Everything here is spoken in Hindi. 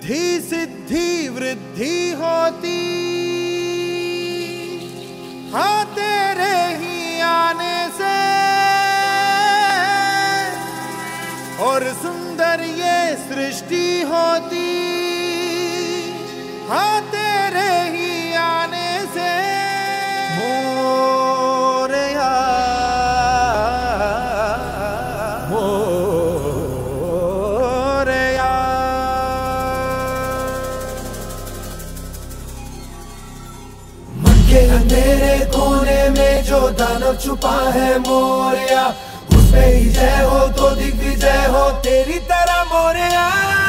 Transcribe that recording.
रिद्धि सिद्धि वृद्धि होती, हाँ तेरे ही आने से। और सुंदर ये सृष्टि होती, हाँ तेरे ही आने से। मोरया मोरया। मन के अंधेरे कोने में जो दानव छुपा है मोरया, उसमें ही जय हो तो दिग्विजय हो तेरी तरह मोरया।